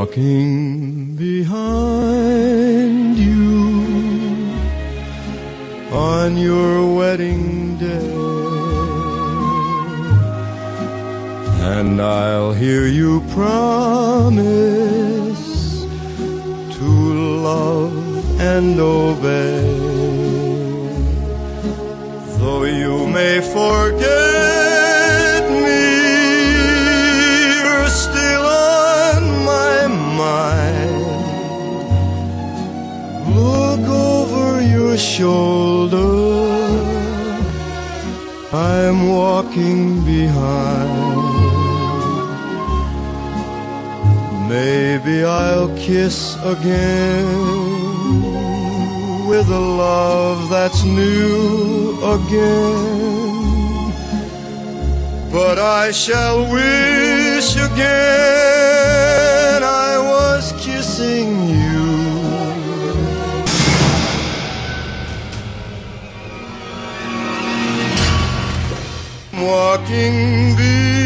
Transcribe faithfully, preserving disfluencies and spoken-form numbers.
walking behind you on your wedding day, and I'll hear you promise to love and obey. Though you may forget me, you're still on my mind. Look over your shoulder, I'm walking behind. Maybe I'll kiss again with a love that's new again, but I shall wish again I was kissing you. Walking behind